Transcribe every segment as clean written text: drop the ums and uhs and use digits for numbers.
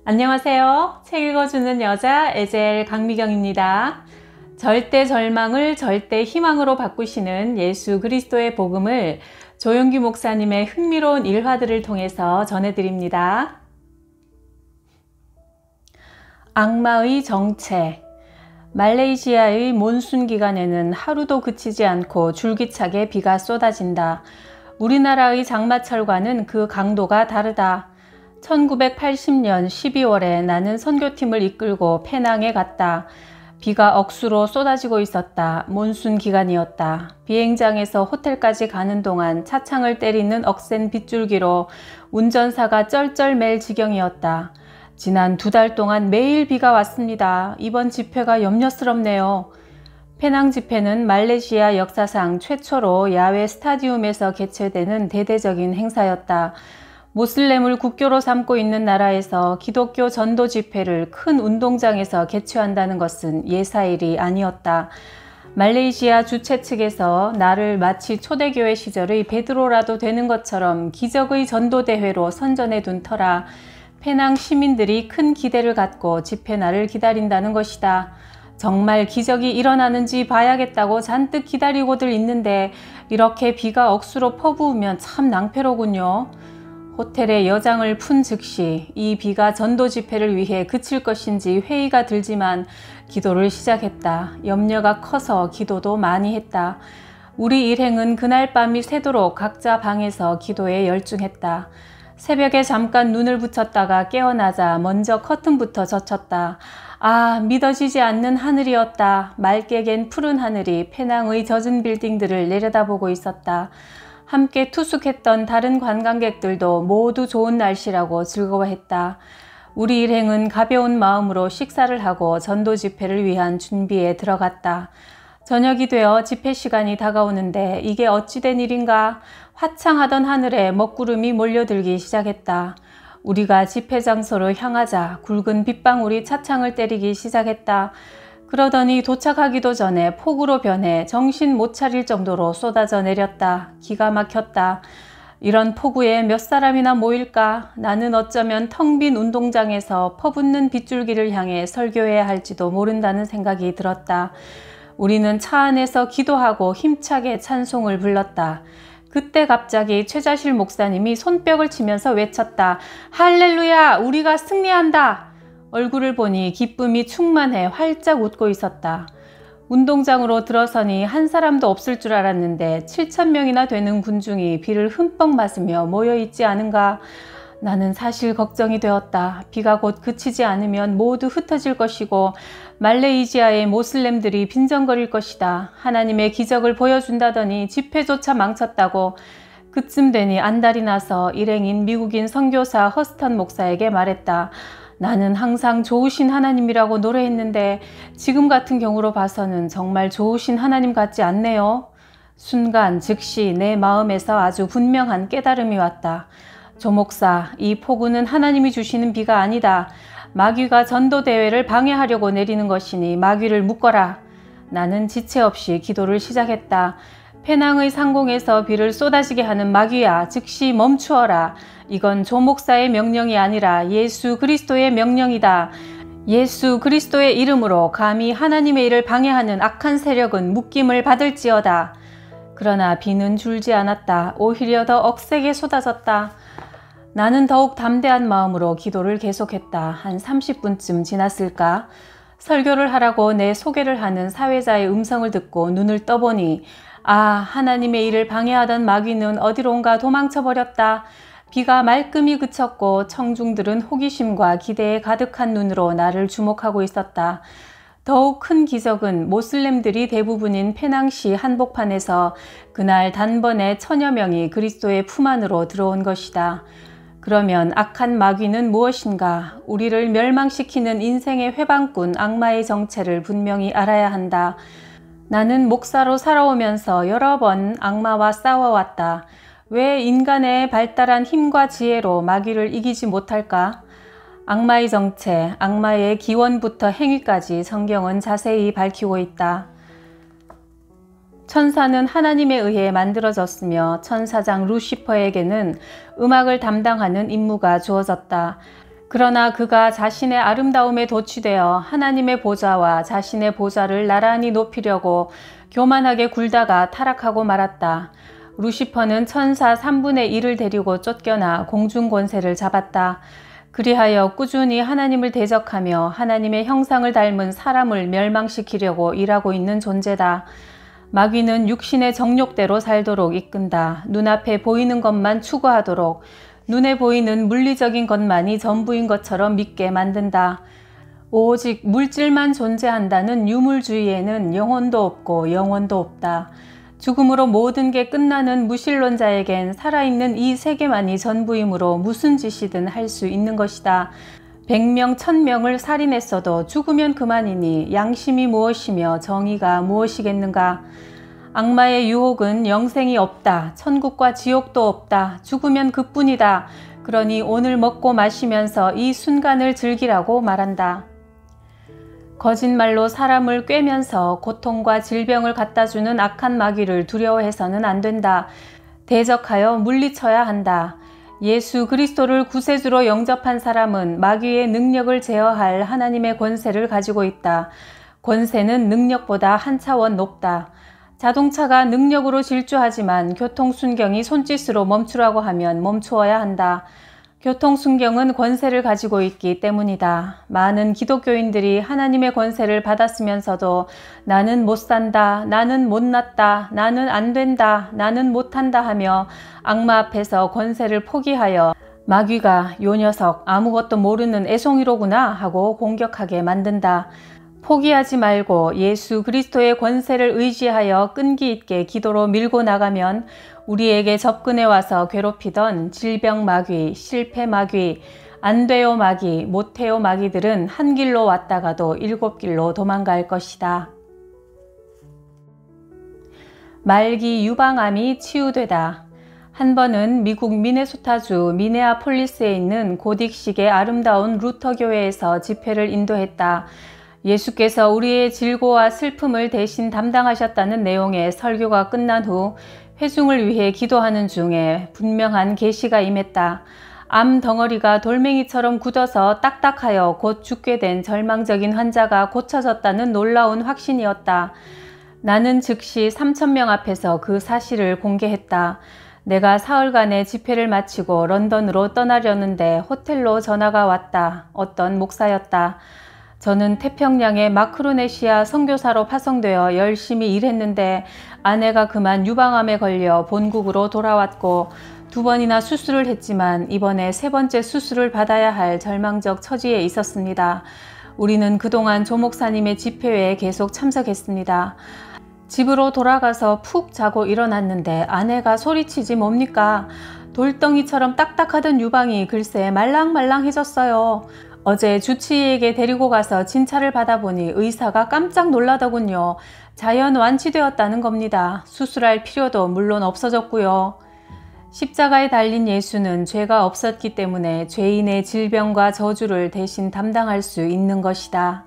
안녕하세요. 책 읽어주는 여자 에젤 강미경입니다. 절대 절망을 절대 희망으로 바꾸시는 예수 그리스도의 복음을 조용기 목사님의 흥미로운 일화들을 통해서 전해드립니다. 악마의 정체. 말레이시아의 몬순 기간에는 하루도 그치지 않고 줄기차게 비가 쏟아진다. 우리나라의 장마철과는 그 강도가 다르다. 1980년 12월에 나는 선교팀을 이끌고 페낭에 갔다. 비가 억수로 쏟아지고 있었다. 몬순 기간이었다. 비행장에서 호텔까지 가는 동안 차창을 때리는 억센 빗줄기로 운전사가 쩔쩔맬 지경이었다. 지난 2달 동안 매일 비가 왔습니다. 이번 집회가 염려스럽네요. 페낭 집회는 말레이시아 역사상 최초로 야외 스타디움에서 개최되는 대대적인 행사였다. 모슬렘을 국교로 삼고 있는 나라에서 기독교 전도 집회를 큰 운동장에서 개최한다는 것은 예사일이 아니었다. 말레이시아 주최 측에서 나를 마치 초대교회 시절의 베드로라도 되는 것처럼 기적의 전도대회로 선전해 둔 터라 페낭 시민들이 큰 기대를 갖고 집회 날을 기다린다는 것이다. 정말 기적이 일어나는지 봐야겠다고 잔뜩 기다리고들 있는데 이렇게 비가 억수로 퍼부으면 참 낭패로군요. 호텔에 여장을 푼 즉시 이 비가 전도 집회를 위해 그칠 것인지 회의가 들지만 기도를 시작했다. 염려가 커서 기도도 많이 했다. 우리 일행은 그날 밤이 새도록 각자 방에서 기도에 열중했다. 새벽에 잠깐 눈을 붙였다가 깨어나자 먼저 커튼부터 젖혔다. 아, 믿어지지 않는 하늘이었다. 맑게 갠 푸른 하늘이 페낭의 젖은 빌딩들을 내려다보고 있었다. 함께 투숙했던 다른 관광객들도 모두 좋은 날씨라고 즐거워했다. 우리 일행은 가벼운 마음으로 식사를 하고 전도 집회를 위한 준비에 들어갔다. 저녁이 되어 집회 시간이 다가오는데 이게 어찌된 일인가? 화창하던 하늘에 먹구름이 몰려들기 시작했다. 우리가 집회 장소로 향하자 굵은 빗방울이 차창을 때리기 시작했다. 그러더니 도착하기도 전에 폭우로 변해 정신 못 차릴 정도로 쏟아져 내렸다. 기가 막혔다. 이런 폭우에 몇 사람이나 모일까? 나는 어쩌면 텅 빈 운동장에서 퍼붓는 빗줄기를 향해 설교해야 할지도 모른다는 생각이 들었다. 우리는 차 안에서 기도하고 힘차게 찬송을 불렀다. 그때 갑자기 최자실 목사님이 손뼉을 치면서 외쳤다. 할렐루야! 우리가 승리한다! 얼굴을 보니 기쁨이 충만해 활짝 웃고 있었다. 운동장으로 들어서니 한 사람도 없을 줄 알았는데 7,000명이나 되는 군중이 비를 흠뻑 맞으며 모여있지 않은가. 나는 사실 걱정이 되었다. 비가 곧 그치지 않으면 모두 흩어질 것이고 말레이시아의 모슬렘들이 빈정거릴 것이다. 하나님의 기적을 보여준다더니 집회조차 망쳤다고. 그쯤 되니 안달이 나서 일행인 미국인 선교사 허스턴 목사에게 말했다. 나는 항상 좋으신 하나님이라고 노래했는데 지금 같은 경우로 봐서는 정말 좋으신 하나님 같지 않네요. 순간 즉시 내 마음에서 아주 분명한 깨달음이 왔다. 조 목사, 이 폭우는 하나님이 주시는 비가 아니다. 마귀가 전도대회를 방해하려고 내리는 것이니 마귀를 묶어라. 나는 지체 없이 기도를 시작했다. 페낭의 상공에서 비를 쏟아지게 하는 마귀야, 즉시 멈추어라. 이건 조 목사의 명령이 아니라 예수 그리스도의 명령이다. 예수 그리스도의 이름으로 감히 하나님의 일을 방해하는 악한 세력은 묶임을 받을지어다. 그러나 비는 줄지 않았다. 오히려 더 억세게 쏟아졌다. 나는 더욱 담대한 마음으로 기도를 계속했다. 한 30분쯤 지났을까? 설교를 하라고 내 소개를 하는 사회자의 음성을 듣고 눈을 떠보니 아, 하나님의 일을 방해하던 마귀는 어디론가 도망쳐버렸다. 비가 말끔히 그쳤고 청중들은 호기심과 기대에 가득한 눈으로 나를 주목하고 있었다. 더욱 큰 기적은 모슬렘들이 대부분인 페낭시 한복판에서 그날 단번에 1000여 명이 그리스도의 품 안으로 들어온 것이다. 그러면 악한 마귀는 무엇인가? 우리를 멸망시키는 인생의 회방꾼 악마의 정체를 분명히 알아야 한다. 나는 목사로 살아오면서 여러 번 악마와 싸워왔다. 왜 인간의 발달한 힘과 지혜로 마귀를 이기지 못할까? 악마의 정체, 악마의 기원부터 행위까지 성경은 자세히 밝히고 있다. 천사는 하나님에 의해 만들어졌으며 천사장 루시퍼에게는 음악을 담당하는 임무가 주어졌다. 그러나 그가 자신의 아름다움에 도취되어 하나님의 보좌와 자신의 보좌를 나란히 높이려고 교만하게 굴다가 타락하고 말았다. 루시퍼는 천사 3분의 1을 데리고 쫓겨나 공중 권세를 잡았다. 그리하여 꾸준히 하나님을 대적하며 하나님의 형상을 닮은 사람을 멸망시키려고 일하고 있는 존재다. 마귀는 육신의 정욕대로 살도록 이끈다. 눈앞에 보이는 것만 추구하도록, 눈에 보이는 물리적인 것만이 전부인 것처럼 믿게 만든다. 오직 물질만 존재한다는 유물주의에는 영혼도 없고 영원도 없다. 죽음으로 모든 게 끝나는 무신론자에겐 살아있는 이 세계만이 전부이므로 무슨 짓이든 할 수 있는 것이다. 100명, 1000명을 살인했어도 죽으면 그만이니 양심이 무엇이며 정의가 무엇이겠는가. 악마의 유혹은 영생이 없다. 천국과 지옥도 없다. 죽으면 그뿐이다. 그러니 오늘 먹고 마시면서 이 순간을 즐기라고 말한다. 거짓말로 사람을 꿰면서 고통과 질병을 갖다주는 악한 마귀를 두려워해서는 안 된다. 대적하여 물리쳐야 한다. 예수 그리스도를 구세주로 영접한 사람은 마귀의 능력을 제어할 하나님의 권세를 가지고 있다. 권세는 능력보다 한 차원 높다. 자동차가 능력으로 질주하지만 교통순경이 손짓으로 멈추라고 하면 멈추어야 한다. 교통순경은 권세를 가지고 있기 때문이다. 많은 기독교인들이 하나님의 권세를 받았으면서도 나는 못 산다, 나는 못났다, 나는 안 된다, 나는 못한다 하며 악마 앞에서 권세를 포기하여 마귀가 요 녀석 아무것도 모르는 애송이로구나 하고 공격하게 만든다. 포기하지 말고 예수 그리스도의 권세를 의지하여 끈기 있게 기도로 밀고 나가면 우리에게 접근해 와서 괴롭히던 질병 마귀, 실패 마귀, 안 돼요 마귀, 못해요 마귀들은 한 길로 왔다가도 7길로 도망갈 것이다. 말기 유방암이 치유되다. 한 번은 미국 미네소타주 미네아폴리스에 있는 고딕식의 아름다운 루터 교회에서 집회를 인도했다. 예수께서 우리의 질고와 슬픔을 대신 담당하셨다는 내용의 설교가 끝난 후 회중을 위해 기도하는 중에 분명한 계시가 임했다. 암 덩어리가 돌멩이처럼 굳어서 딱딱하여 곧 죽게 된 절망적인 환자가 고쳐졌다는 놀라운 확신이었다. 나는 즉시 3,000명 앞에서 그 사실을 공개했다. 내가 사흘간의 집회를 마치고 런던으로 떠나려는데 호텔로 전화가 왔다. 어떤 목사였다. 저는 태평양의 마크로네시아 선교사로 파송되어 열심히 일했는데 아내가 그만 유방암에 걸려 본국으로 돌아왔고 2번이나 수술을 했지만 이번에 3번째 수술을 받아야 할 절망적 처지에 있었습니다. 우리는 그동안 조 목사님의 집회에 계속 참석했습니다. 집으로 돌아가서 푹 자고 일어났는데 아내가 소리치지 뭡니까? 돌덩이처럼 딱딱하던 유방이 글쎄 말랑말랑해졌어요. 어제 주치의에게 데리고 가서 진찰을 받아보니 의사가 깜짝 놀라더군요. 자연 완치되었다는 겁니다. 수술할 필요도 물론 없어졌고요. 십자가에 달린 예수는 죄가 없었기 때문에 죄인의 질병과 저주를 대신 담당할 수 있는 것이다.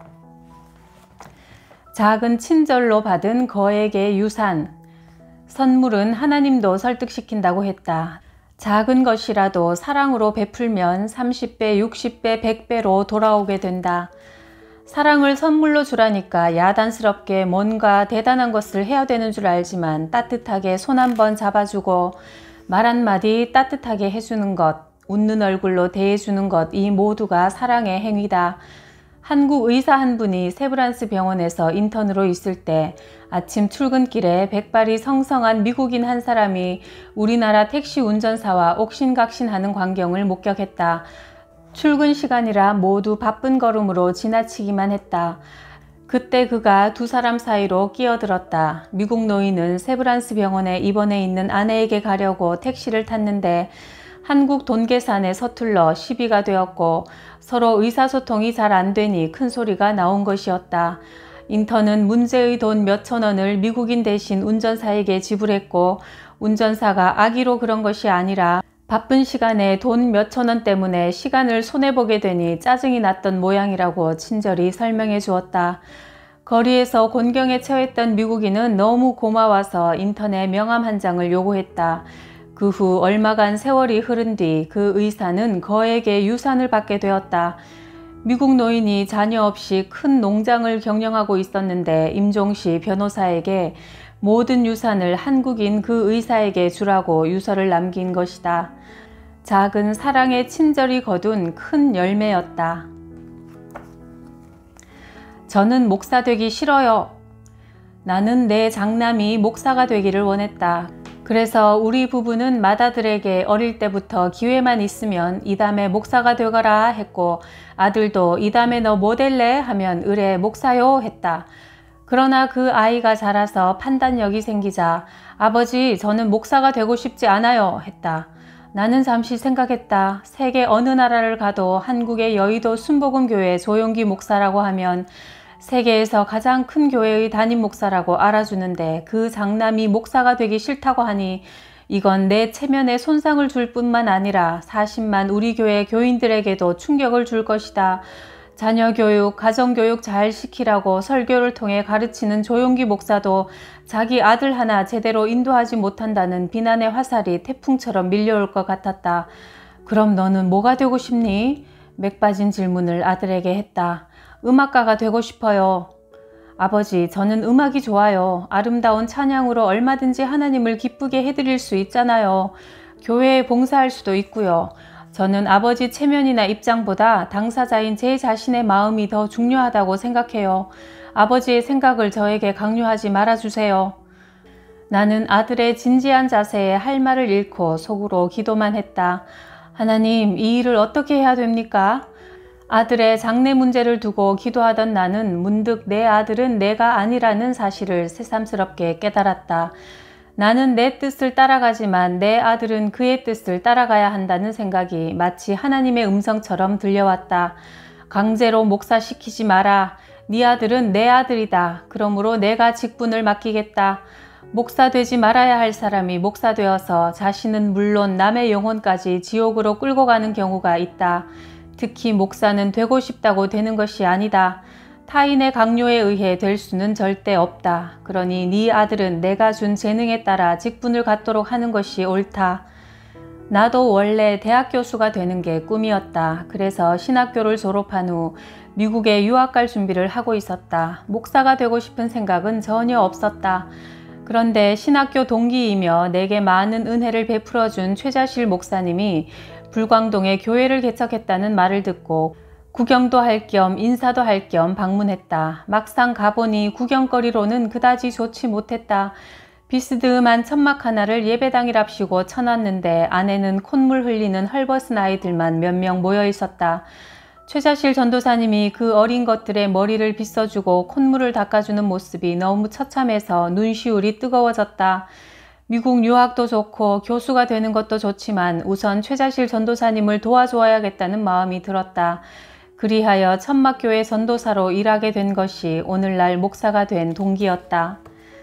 작은 친절로 받은 거액의 유산. 선물은 하나님도 설득시킨다고 했다. 작은 것이라도 사랑으로 베풀면 30배, 60배, 100배로 돌아오게 된다. 사랑을 선물로 주라니까 야단스럽게 뭔가 대단한 것을 해야 되는 줄 알지만 따뜻하게 손 한번 잡아주고 말 한마디 따뜻하게 해주는 것, 웃는 얼굴로 대해주는 것, 이 모두가 사랑의 행위다. 한국 의사 한 분이 세브란스 병원에서 인턴으로 있을 때 아침 출근길에 백발이 성성한 미국인 한 사람이 우리나라 택시 운전사와 옥신각신하는 광경을 목격했다. 출근 시간이라 모두 바쁜 걸음으로 지나치기만 했다. 그때 그가 두 사람 사이로 끼어들었다. 미국 노인은 세브란스 병원에 입원해 있는 아내에게 가려고 택시를 탔는데 한국 돈 계산에 서툴러 시비가 되었고 서로 의사소통이 잘 안 되니 큰 소리가 나온 것이었다. 인턴은 문제의 돈 몇천 원을 미국인 대신 운전사에게 지불했고 운전사가 악의로 그런 것이 아니라 바쁜 시간에 돈 몇천 원 때문에 시간을 손해보게 되니 짜증이 났던 모양이라고 친절히 설명해 주었다. 거리에서 곤경에 처했던 미국인은 너무 고마워서 인턴에 명함 한 장을 요구했다. 그 후 얼마간 세월이 흐른 뒤 그 의사는 거액의 유산을 받게 되었다. 미국 노인이 자녀 없이 큰 농장을 경영하고 있었는데 임종시 변호사에게 모든 유산을 한국인 그 의사에게 주라고 유서를 남긴 것이다. 작은 사랑의 친절이 거둔 큰 열매였다. 저는 목사 되기 싫어요. 나는 내 장남이 목사가 되기를 원했다. 그래서 우리 부부는 맏아들에게 어릴 때부터 기회만 있으면 이담에 목사가 되거라 했고, 아들도 이담에 너 뭐 될래? 하면 으레 목사요 했다. 그러나 그 아이가 자라서 판단력이 생기자 아버지 저는 목사가 되고 싶지 않아요 했다. 나는 잠시 생각했다. 세계 어느 나라를 가도 한국의 여의도 순복음교회 조용기 목사라고 하면 세계에서 가장 큰 교회의 담임 목사라고 알아주는데 그 장남이 목사가 되기 싫다고 하니 이건 내 체면에 손상을 줄 뿐만 아니라 40만 우리 교회 교인들에게도 충격을 줄 것이다. 자녀 교육, 가정 교육 잘 시키라고 설교를 통해 가르치는 조용기 목사도 자기 아들 하나 제대로 인도하지 못한다는 비난의 화살이 태풍처럼 밀려올 것 같았다. 그럼 너는 뭐가 되고 싶니? 맥 빠진 질문을 아들에게 했다. 음악가가 되고 싶어요. 아버지, 저는 음악이 좋아요. 아름다운 찬양으로 얼마든지 하나님을 기쁘게 해드릴 수 있잖아요. 교회에 봉사할 수도 있고요. 저는 아버지 체면이나 입장보다 당사자인 제 자신의 마음이 더 중요하다고 생각해요. 아버지의 생각을 저에게 강요하지 말아주세요. 나는 아들의 진지한 자세에 할 말을 잃고 속으로 기도만 했다. 하나님, 이 일을 어떻게 해야 됩니까? 아들의 장래 문제를 두고 기도하던 나는 문득 내 아들은 내가 아니라는 사실을 새삼스럽게 깨달았다. 나는 내 뜻을 따라가지만 내 아들은 그의 뜻을 따라가야 한다는 생각이 마치 하나님의 음성처럼 들려왔다. 강제로 목사시키지 마라. 네 아들은 내 아들이다. 그러므로 내가 직분을 맡기겠다. 목사 되지 말아야 할 사람이 목사 되어서 자신은 물론 남의 영혼까지 지옥으로 끌고 가는 경우가 있다. 특히 목사는 되고 싶다고 되는 것이 아니다. 타인의 강요에 의해 될 수는 절대 없다. 그러니 네 아들은 내가 준 재능에 따라 직분을 갖도록 하는 것이 옳다. 나도 원래 대학 교수가 되는 게 꿈이었다. 그래서 신학교를 졸업한 후 미국에 유학 갈 준비를 하고 있었다. 목사가 되고 싶은 생각은 전혀 없었다. 그런데 신학교 동기이며 내게 많은 은혜를 베풀어준 최자실 목사님이 불광동에 교회를 개척했다는 말을 듣고 구경도 할 겸 인사도 할 겸 방문했다. 막상 가보니 구경거리로는 그다지 좋지 못했다. 비스듬한 천막 하나를 예배당이랍시고 쳐놨는데 안에는 콧물 흘리는 헐벗은 아이들만 몇 명 모여 있었다. 최자실 전도사님이 그 어린 것들의 머리를 빗어주고 콧물을 닦아주는 모습이 너무 처참해서 눈시울이 뜨거워졌다. 미국 유학도 좋고 교수가 되는 것도 좋지만 우선 최자실 전도사님을 도와줘야겠다는 마음이 들었다. 그리하여 천막교회 전도사로 일하게 된 것이 오늘날 목사가 된 동기였다.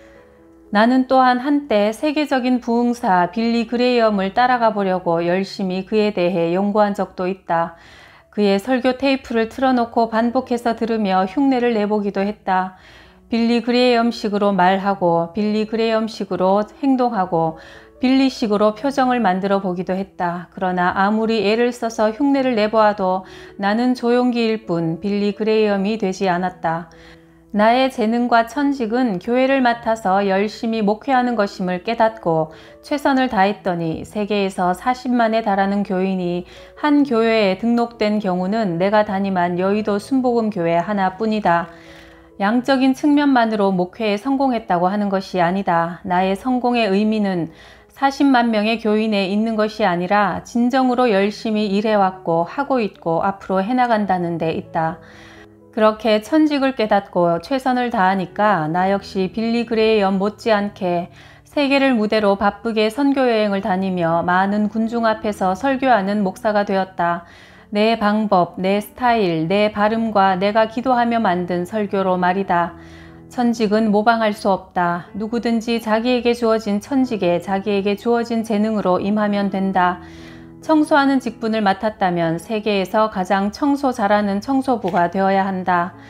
나는 또한 한때 세계적인 부흥사 빌리 그레이엄을 따라가 보려고 열심히 그에 대해 연구한 적도 있다. 그의 설교 테이프를 틀어놓고 반복해서 들으며 흉내를 내보기도 했다. 빌리 그레이엄식으로 말하고 빌리 그레이엄식으로 행동하고 빌리식으로 표정을 만들어 보기도 했다. 그러나 아무리 애를 써서 흉내를 내보아도 나는 조용기일 뿐 빌리 그레이엄이 되지 않았다. 나의 재능과 천직은 교회를 맡아서 열심히 목회하는 것임을 깨닫고 최선을 다했더니 세계에서 40만에 달하는 교인이 한 교회에 등록된 경우는 내가 담임한 여의도 순복음교회 하나뿐이다. 양적인 측면만으로 목회에 성공했다고 하는 것이 아니다. 나의 성공의 의미는 40만 명의 교인에 있는 것이 아니라 진정으로 열심히 일해왔고 하고 있고 앞으로 해나간다는 데 있다. 그렇게 천직을 깨닫고 최선을 다하니까 나 역시 빌리 그레이엄 못지않게 세계를 무대로 바쁘게 선교여행을 다니며 많은 군중 앞에서 설교하는 목사가 되었다. 내 방법, 내 스타일, 내 발음과 내가 기도하며 만든 설교로 말이다. 천직은 모방할 수 없다. 누구든지 자기에게 주어진 천직에 자기에게 주어진 재능으로 임하면 된다. 청소하는 직분을 맡았다면 세계에서 가장 청소 잘하는 청소부가 되어야 한다.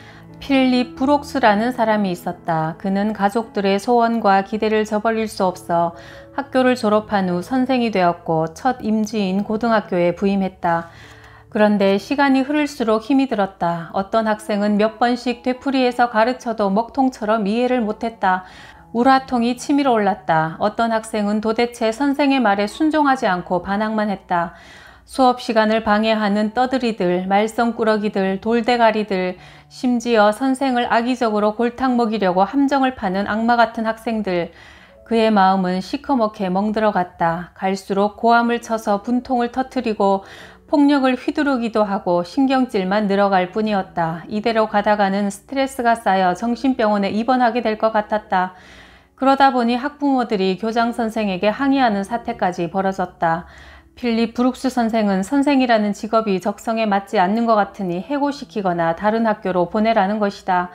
필립 브록스라는 사람이 있었다. 그는 가족들의 소원과 기대를 저버릴 수 없어 학교를 졸업한 후 선생이 되었고 첫 임지인 고등학교에 부임했다. 그런데 시간이 흐를수록 힘이 들었다. 어떤 학생은 몇 번씩 되풀이해서 가르쳐도 먹통처럼 이해를 못했다. 우라통이 치밀어 올랐다. 어떤 학생은 도대체 선생의 말에 순종하지 않고 반항만 했다. 수업 시간을 방해하는 떠들이들, 말썽꾸러기들, 돌대가리들, 심지어 선생을 악의적으로 골탕 먹이려고 함정을 파는 악마 같은 학생들. 그의 마음은 시커멓게 멍들어갔다. 갈수록 고함을 쳐서 분통을 터뜨리고 폭력을 휘두르기도 하고 신경질만 늘어갈 뿐이었다. 이대로 가다가는 스트레스가 쌓여 정신병원에 입원하게 될 것 같았다. 그러다 보니 학부모들이 교장 선생에게 항의하는 사태까지 벌어졌다. 필립 브룩스 선생은 선생이라는 직업이 적성에 맞지 않는 것 같으니 해고시키거나 다른 학교로 보내라는 것이다.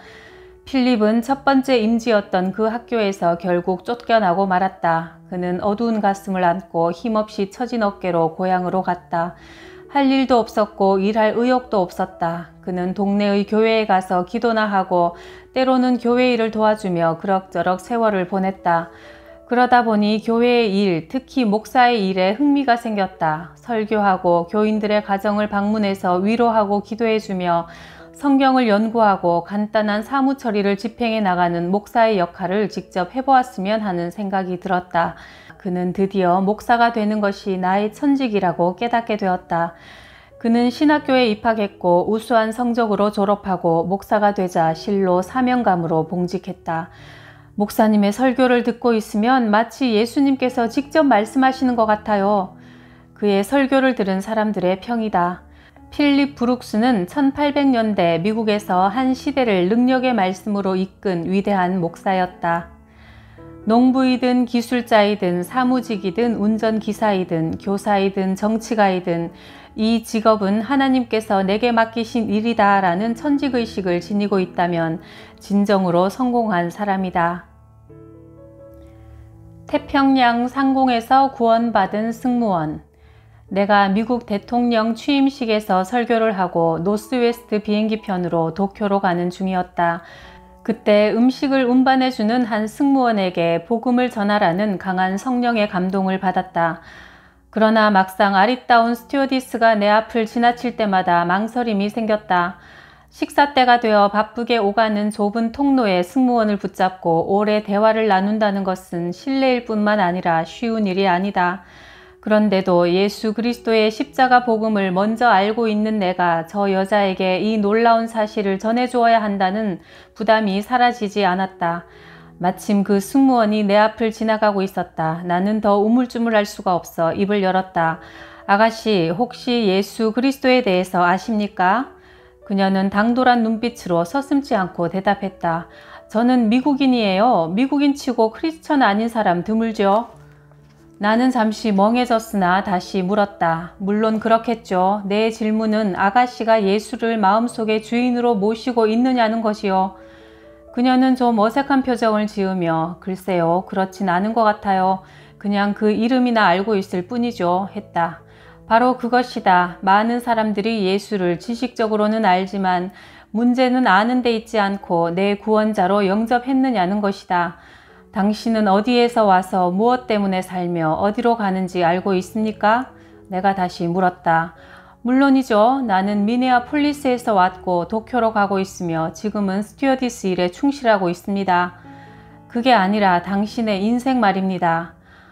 필립은 첫 번째 임지였던 그 학교에서 결국 쫓겨나고 말았다. 그는 어두운 가슴을 안고 힘없이 처진 어깨로 고향으로 갔다. 할 일도 없었고 일할 의욕도 없었다. 그는 동네의 교회에 가서 기도나 하고 때로는 교회 일을 도와주며 그럭저럭 세월을 보냈다. 그러다 보니 교회의 일, 특히 목사의 일에 흥미가 생겼다. 설교하고 교인들의 가정을 방문해서 위로하고 기도해주며 성경을 연구하고 간단한 사무 처리를 집행해 나가는 목사의 역할을 직접 해보았으면 하는 생각이 들었다. 그는 드디어 목사가 되는 것이 나의 천직이라고 깨닫게 되었다. 그는 신학교에 입학했고 우수한 성적으로 졸업하고 목사가 되자 실로 사명감으로 봉직했다. 목사님의 설교를 듣고 있으면 마치 예수님께서 직접 말씀하시는 것 같아요. 그의 설교를 들은 사람들의 평이다. 필립 브룩스는 1800년대 미국에서 한 시대를 능력의 말씀으로 이끈 위대한 목사였다. 농부이든 기술자이든 사무직이든 운전기사이든 교사이든 정치가이든 이 직업은 하나님께서 내게 맡기신 일이다 라는 천직의식을 지니고 있다면 진정으로 성공한 사람이다. 태평양 상공에서 구원받은 승무원. 내가 미국 대통령 취임식에서 설교를 하고 노스웨스트 비행기편으로 도쿄로 가는 중이었다. 그때 음식을 운반해주는 한 승무원에게 복음을 전하라는 강한 성령의 감동을 받았다. 그러나 막상 아리따운 스튜어디스가 내 앞을 지나칠 때마다 망설임이 생겼다. 식사 때가 되어 바쁘게 오가는 좁은 통로에 승무원을 붙잡고 오래 대화를 나눈다는 것은 실례일 뿐만 아니라 쉬운 일이 아니다. 그런데도 예수 그리스도의 십자가 복음을 먼저 알고 있는 내가 저 여자에게 이 놀라운 사실을 전해주어야 한다는 부담이 사라지지 않았다. 마침 그 승무원이 내 앞을 지나가고 있었다. 나는 더 우물쭈물할 수가 없어 입을 열었다. 아가씨, 혹시 예수 그리스도에 대해서 아십니까? 그녀는 당돌한 눈빛으로 서슴지 않고 대답했다. 저는 미국인이에요. 미국인치고 크리스천 아닌 사람 드물죠. 나는 잠시 멍해졌으나 다시 물었다. 물론 그렇겠죠. 내 질문은 아가씨가 예수를 마음속에 주인으로 모시고 있느냐는 것이요. 그녀는 좀 어색한 표정을 지으며 글쎄요, 그렇진 않은 것 같아요. 그냥 그 이름이나 알고 있을 뿐이죠. 했다. 바로 그것이다. 많은 사람들이 예수를 지식적으로는 알지만 문제는 아는 데 있지 않고 내 구원자로 영접했느냐는 것이다. 당신은 어디에서 와서 무엇 때문에 살며 어디로 가는지 알고 있습니까? 내가 다시 물었다. 물론이죠. 나는 미네아폴리스에서 왔고 도쿄로 가고 있으며 지금은 스튜어디스 일에 충실하고 있습니다. 그게 아니라 당신의 인생 말입니다.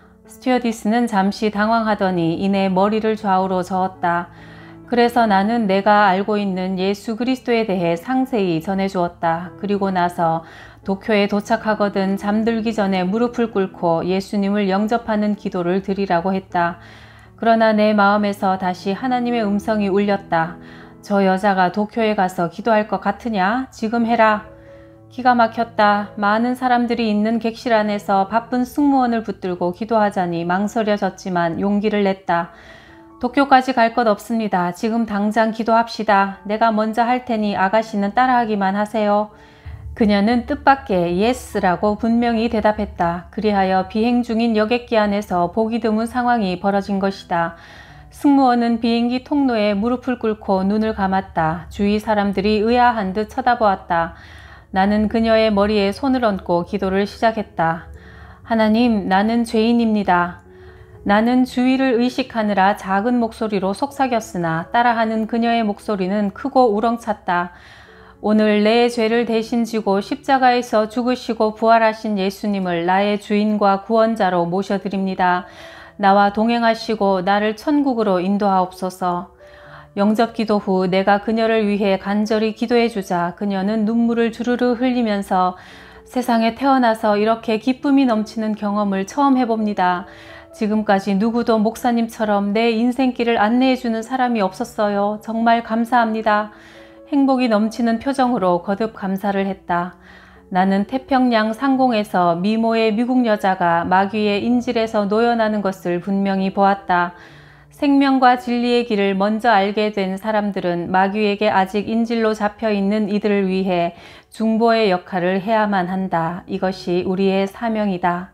스튜어디스는 잠시 당황하더니 이내 머리를 좌우로 저었다. 그래서 나는 내가 알고 있는 예수 그리스도에 대해 상세히 전해주었다. 그리고 나서 도쿄에 도착하거든 잠들기 전에 무릎을 꿇고 예수님을 영접하는 기도를 드리라고 했다. 그러나 내 마음에서 다시 하나님의 음성이 울렸다. 저 여자가 도쿄에 가서 기도할 것 같으냐? 지금 해라. 기가 막혔다. 많은 사람들이 있는 객실 안에서 바쁜 승무원을 붙들고 기도하자니 망설여졌지만 용기를 냈다. 도쿄까지 갈 것 없습니다. 지금 당장 기도합시다. 내가 먼저 할 테니 아가씨는 따라하기만 하세요. 그녀는 뜻밖의 예스라고 분명히 대답했다. 그리하여 비행 중인 여객기 안에서 보기 드문 상황이 벌어진 것이다. 승무원은 비행기 통로에 무릎을 꿇고 눈을 감았다. 주위 사람들이 의아한 듯 쳐다보았다. 나는 그녀의 머리에 손을 얹고 기도를 시작했다. 하나님, 나는 죄인입니다. 나는 주위를 의식하느라 작은 목소리로 속삭였으나 따라하는 그녀의 목소리는 크고 우렁찼다. 오늘 내 죄를 대신 지고 십자가에서 죽으시고 부활하신 예수님을 나의 주인과 구원자로 모셔드립니다. 나와 동행하시고 나를 천국으로 인도하옵소서. 영접 기도 후 내가 그녀를 위해 간절히 기도해 주자 그녀는 눈물을 주르르 흘리면서 세상에 태어나서 이렇게 기쁨이 넘치는 경험을 처음 해봅니다. 지금까지 누구도 목사님처럼 내 인생길을 안내해 주는 사람이 없었어요. 정말 감사합니다. 행복이 넘치는 표정으로 거듭 감사를 했다. 나는 태평양 상공에서 미모의 미국 여자가 마귀의 인질에서 놓여나는 것을 분명히 보았다. 생명과 진리의 길을 먼저 알게 된 사람들은 마귀에게 아직 인질로 잡혀있는 이들을 위해 중보의 역할을 해야만 한다. 이것이 우리의 사명이다.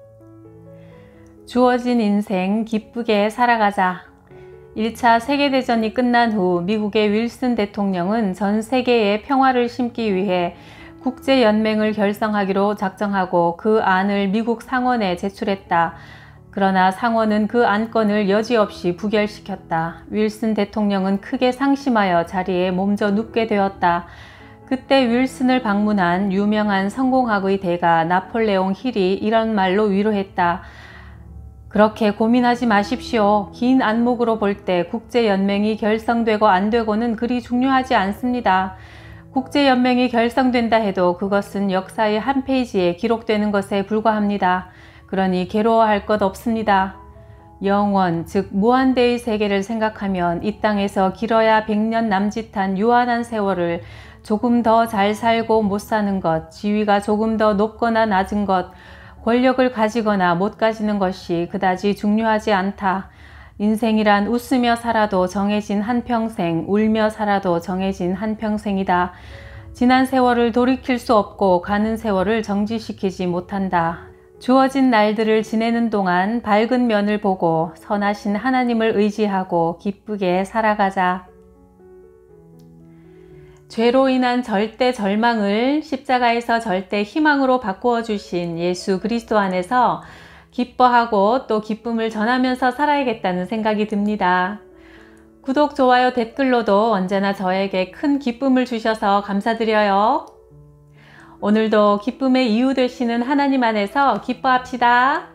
주어진 인생 기쁘게 살아가자. 1차 세계대전이 끝난 후 미국의 윌슨 대통령은 전 세계에 평화를 심기 위해 국제연맹을 결성하기로 작정하고 그 안을 미국 상원에 제출했다. 그러나 상원은 그 안건을 여지없이 부결시켰다. 윌슨 대통령은 크게 상심하여 자리에 몸져 눕게 되었다. 그때 윌슨을 방문한 유명한 성공학의 대가 나폴레옹 힐이 이런 말로 위로했다. 그렇게 고민하지 마십시오. 긴 안목으로 볼 때 국제연맹이 결성되고 안 되고는 그리 중요하지 않습니다. 국제연맹이 결성된다 해도 그것은 역사의 한 페이지에 기록되는 것에 불과합니다. 그러니 괴로워할 것 없습니다. 영원, 즉 무한대의 세계를 생각하면 이 땅에서 길어야 100년 남짓한 유한한 세월을 조금 더 잘 살고 못 사는 것, 지위가 조금 더 높거나 낮은 것, 권력을 가지거나 못 가지는 것이 그다지 중요하지 않다. 인생이란 웃으며 살아도 정해진 한평생, 울며 살아도 정해진 한평생이다. 지난 세월을 돌이킬 수 없고 가는 세월을 정지시키지 못한다. 주어진 날들을 지내는 동안 밝은 면을 보고 선하신 하나님을 의지하고 기쁘게 살아가자. 죄로 인한 절대 절망을 십자가에서 절대 희망으로 바꾸어 주신 예수 그리스도 안에서 기뻐하고 또 기쁨을 전하면서 살아야겠다는 생각이 듭니다. 구독, 좋아요, 댓글로도 언제나 저에게 큰 기쁨을 주셔서 감사드려요. 오늘도 기쁨의 이유 되시는 하나님 안에서 기뻐합시다.